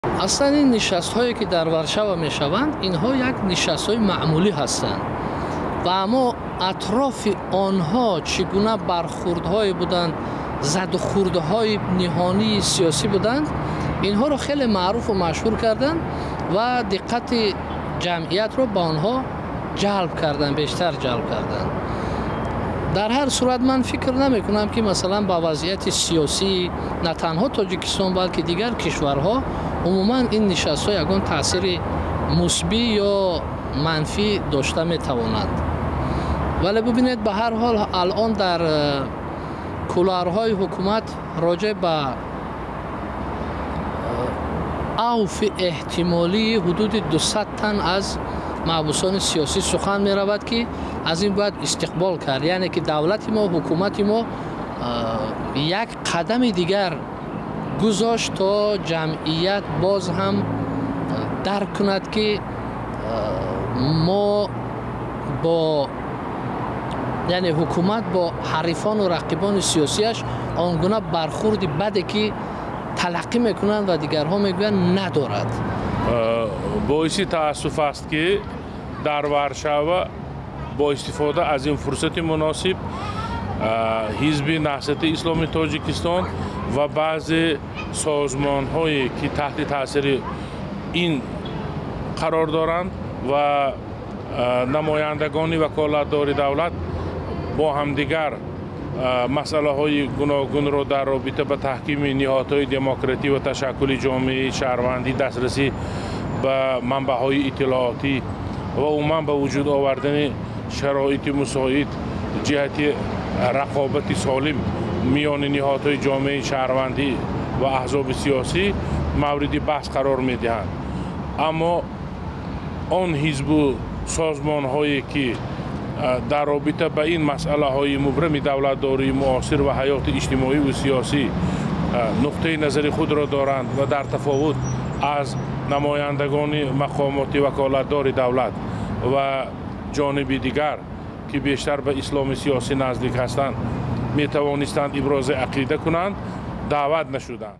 اصلا این نشست هایی که در ورشوا می شوند اینها یک نشست های معمولی هستند و اما اطراف آنها چگونه برخوردهای بودند، زد و خوردهای نهانی سیاسی بودند، اینها رو خیلی معروف و مشهور کردند و دقت جمعیت رو به آنها جلب کردند، بیشتر جلب کردند. در هر صورت من فکر نمی کنم که مثلا با وضعیت سیاسی نه تنها تاجیکستان بلکه دیگر کشورها عموما این نشست ها یگان تاثیر مثبت یا منفی داشته می توانند. ولی ببینید به هر حال الان در کولارهای حکومت راجع به اوف احتمالی حدود 200 تن از محبوسان سیاسی سخن می رود که از این باید استقبال کرد، یعنی که دولت ما و حکومت ما یک قدم دیگر گذاشت تا جمعیت باز هم درک کند که ما با یعنی حکومت با حریفان و رقیبان سیاسیش آنگونه برخورد بده که تلقی میکنند و دیگرها میگویند ندارد. باعث تاسف است که در ورشوا با استفاده از این فرصت مناسب حزب نهضت اسلامی تاجیکستان و بعضی سازمان هایی که تحت تاثیر این قرار دارند و نمایندگان وکالتدار دولت با همدیگر مسئله های گوناگون را در رابطه به تحکیم نهادهای دموکراتی و تشکل جامعه شهروندی، دسترسی به منبع های اطلاعاتی و عموما به وجود آوردن شرایط مساعد جهت رقابت سالم میان نهادهای جامعه شهروندی و احزاب سیاسی مورد بحث قرار می دهند. اما آن حزب و سازمان هایی که در رابطه به این مسئله های مبرم دولتداری معاصر و حیات اجتماعی و سیاسی نقطه نظر خود را دارند و در تفاوت از نمایندگان مقامات وکالتدار دولت و جانب دیگر که بیشتر به اسلام سیاسی نزدیک هستند می توانستند ابراز عقیده کنند، دعوت نشدند.